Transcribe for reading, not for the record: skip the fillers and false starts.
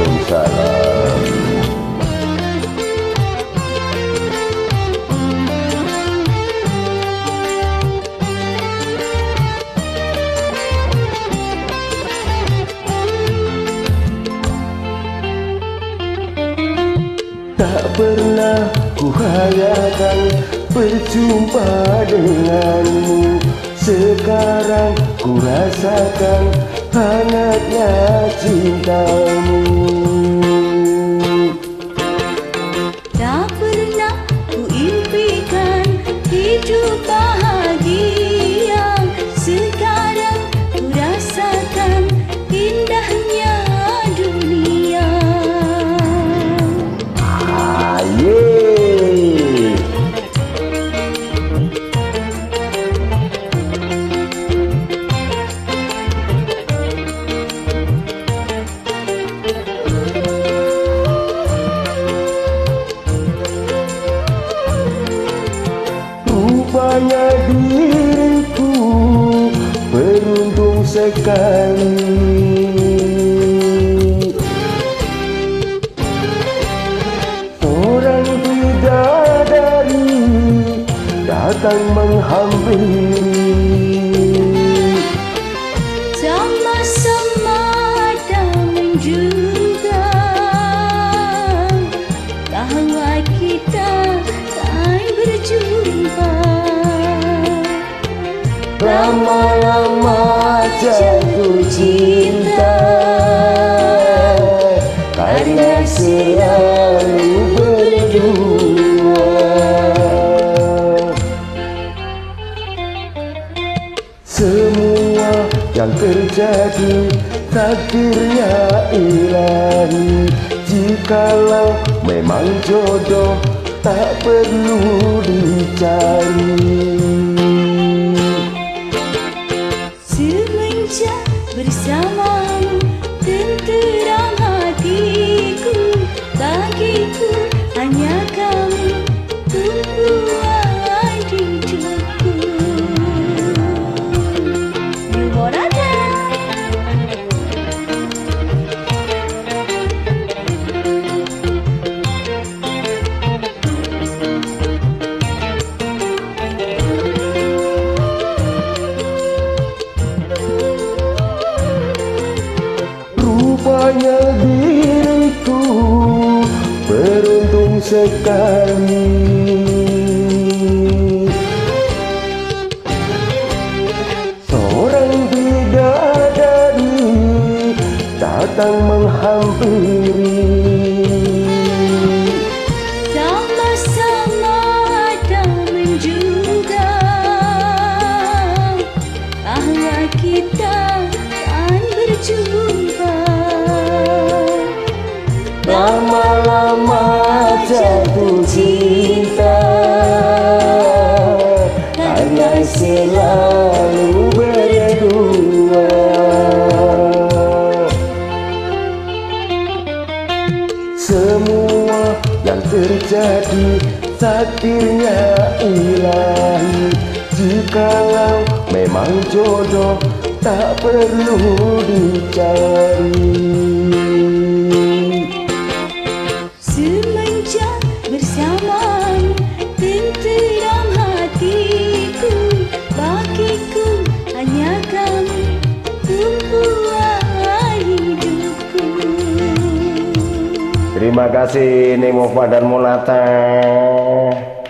Waalaikumsalam. Tak pernah kuhayalkan berjumpa denganmu. Sekarang ku rasakan hangatnya cintamu. Tak pernah ku impikan hidup bahagia. Sekarang ku rasakan indahnya dunia. Rupanya diriku beruntung sekali. Orang bidadari datang menghampiri. Sama-sama damai juga bahwa kita tak berjumpa. Lama-lama jatuh cinta karena selalu berdua. Semua yang terjadi takdirnya ilahi. Jikalau memang jodoh tak perlu dicari. Semenjak bersamamu tenteram hatiku. Bagiku hanya kamu tumpuan hidupku. Yumorada. Rupanya diriku beruntung sekali. Seorang bidadari datang menghampiri. Sama-sama damai juga bahwa kita akan berjumpa. Lama-lama jatuh cinta karena selalu berdua. Semua yang terjadi takdirnya ilahi. Jikalau memang jodoh tak perlu dicari. Semenjak bersamamu tenteram hatiku. Bagiku hanya kamu tumpuan hidupku. Terima kasih Nemo dan Monata.